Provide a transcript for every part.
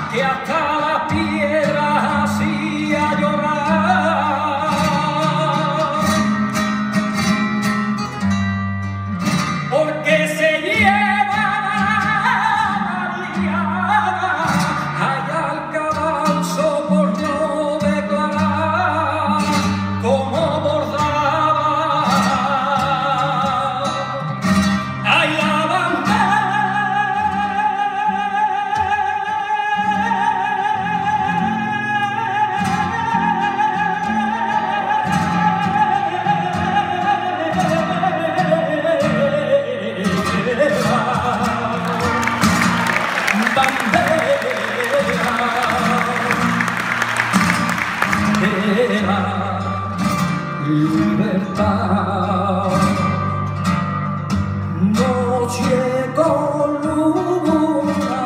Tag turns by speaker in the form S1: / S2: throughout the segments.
S1: que hasta las piedras hacía llorar. Porque se lleva liada allá al cadalso por no declarar como bordaba. Ay, la libertad, noche con luna,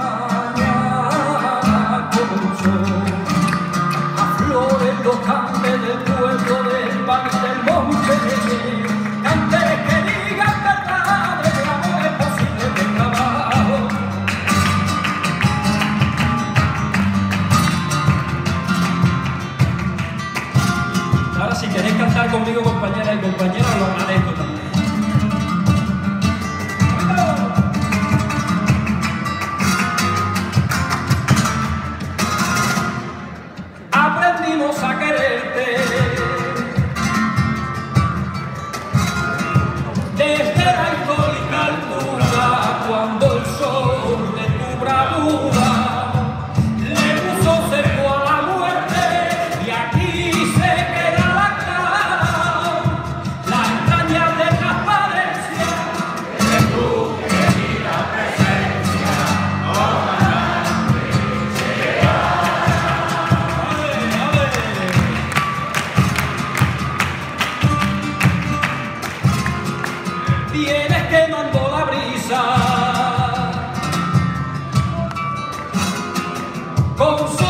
S1: mañana con sol, a flores los cantes del pueblo del valle del monte, cantes que digan verdades de amores posibles de trabajo. Ahora si queréis cantar conmigo, compañeras y compañeros, lo agradezco también. Aprendimos a quererte desde la histórica altura, cuando el sol de tu bravura le puso cerco a la muerte, y aquí se queda la entraña de transparencia de tu querida presencia. Vienes quemando la brisa con